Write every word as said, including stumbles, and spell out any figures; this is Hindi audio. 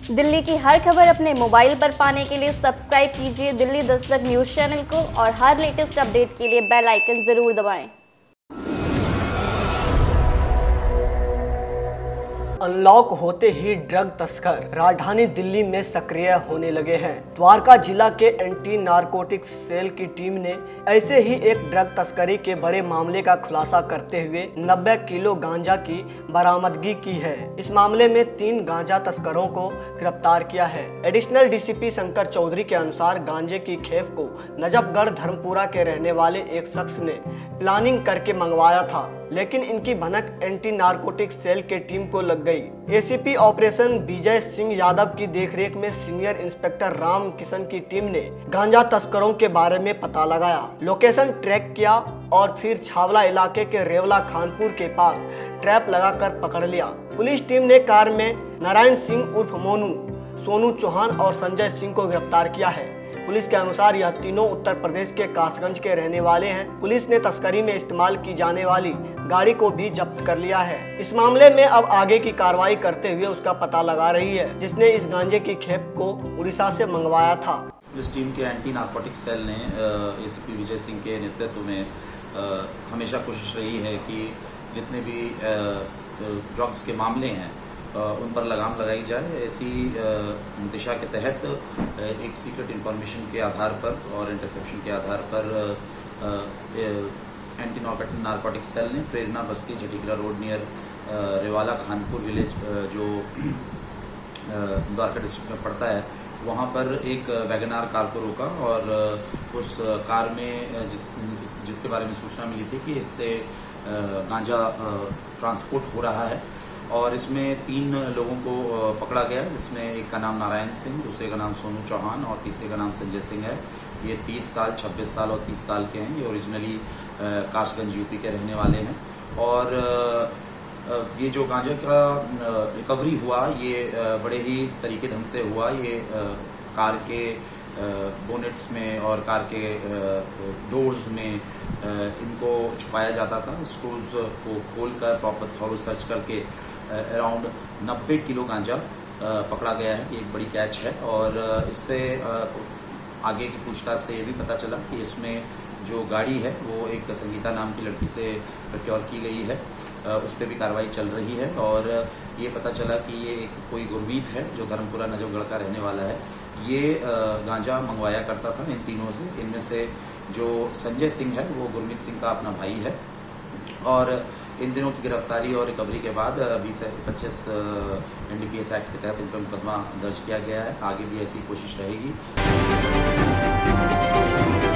दिल्ली की हर खबर अपने मोबाइल पर पाने के लिए सब्सक्राइब कीजिए दिल्ली दस्तक न्यूज चैनल को और हर लेटेस्ट अपडेट के लिए बेल आइकन जरूर दबाएं। अनलॉक होते ही ड्रग तस्कर राजधानी दिल्ली में सक्रिय होने लगे हैं। द्वारका जिला के एंटी नारकोटिक्स सेल की टीम ने ऐसे ही एक ड्रग तस्करी के बड़े मामले का खुलासा करते हुए नब्बे किलो गांजा की बरामदगी की है। इस मामले में तीन गांजा तस्करों को गिरफ्तार किया है। एडिशनल डीसीपी शंकर चौधरी के अनुसार गांजे की खेप को नजफगढ़ धर्मपुरा के रहने वाले एक शख्स ने प्लानिंग करके मंगवाया था, लेकिन इनकी भनक एंटी नारकोटिक सेल के टीम को लग गई। एसीपी ऑपरेशन विजय सिंह यादव की देखरेख में सीनियर इंस्पेक्टर राम किशन की टीम ने गांजा तस्करों के बारे में पता लगाया, लोकेशन ट्रैक किया और फिर छावला इलाके के रेवला खानपुर के पास ट्रैप लगाकर पकड़ लिया। पुलिस टीम ने कार में नारायण सिंह उर्फ मोनू, सोनू चौहान और संजय सिंह को गिरफ्तार किया है। पुलिस के अनुसार यह तीनों उत्तर प्रदेश के कासगंज के रहने वाले हैं। पुलिस ने तस्करी में इस्तेमाल की जाने वाली गाड़ी को भी जब्त कर लिया है। इस मामले में अब आगे की कार्रवाई करते हुए उसका पता लगा रही है, जिसने इस गांजे की खेप को उड़ीसा से मंगवाया था। पुलिस टीम के एंटी नारकोटिक्स सेल ने एसीपी विजय सिंह के नेतृत्व में हमेशा कोशिश रही है कि जितने भी ड्रग्स के मामले हैं उन पर लगाम लगाई जाए। ऐसी दिशा के तहत एक सीक्रेट इंफॉर्मेशन के आधार पर और इंटरसेप्शन के आधार पर एंटी नारकोटिक्स सेल ने Prerna Basti Jhatikala road near Rewala Khanpur village जो द्वारका डिस्ट्रिक्ट में पड़ता है, वहाँ पर एक वैगनार कार को रोका और उस कार में जिस जिसके बारे में सूचना मिली थी कि इससे गांजा ट्रांसपोर्ट हो रहा है और इसमें तीन लोगों को पकड़ा गया, जिसमें एक का नाम नारायण सिंह, दूसरे का नाम सोनू चौहान और तीसरे का नाम संजय सिंह है। ये तीस साल, छब्बीस साल और तीस साल के हैं। ये ओरिजिनली कासगंज यूपी के रहने वाले हैं और ये जो गांजा का रिकवरी हुआ ये बड़े ही तरीके ढंग से हुआ। ये कार के बोनेट्स में और कार के डोर्स में इनको छुपाया जाता था। स्क्रूज को खोलकर प्रॉपर थॉरो सर्च करके अराउंड नब्बे किलो गांजा पकड़ा गया है। ये एक बड़ी कैच है और इससे आगे की पूछताछ से ये भी पता चला कि इसमें जो गाड़ी है वो एक संगीता नाम की लड़की से प्रोक्योर की गई है। उस पर भी कार्रवाई चल रही है और ये पता चला कि ये एक कोई गुरमीत है जो धर्मपुरा नजफगढ़ का रहने वाला है। ये गांजा मंगवाया करता था इन तीनों से। इनमें से जो संजय सिंह है वो गुरमीत सिंह का अपना भाई है और इन दिनों की गिरफ्तारी और रिकवरी के बाद बीस पच्चीस एनडीपीएस एक्ट के तहत इन पर मुकदमा दर्ज किया गया है। आगे भी ऐसी कोशिश रहेगी।